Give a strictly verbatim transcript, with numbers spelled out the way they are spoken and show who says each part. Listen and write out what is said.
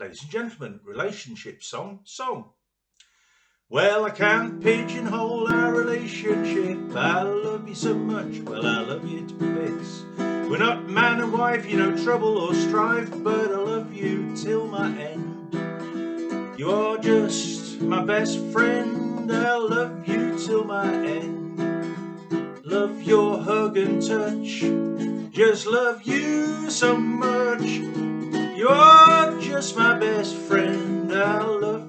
Speaker 1: ladies and gentlemen, relationship song, song. Well, I can't pigeonhole our relationship. I love you so much, well, I love you to bits. We're not man and wife, you know, trouble or strife, but I love you till my end. You are just my best friend, I'll love you till my end. Love your hug and touch, just love you so much. You're just my best friend, I'll love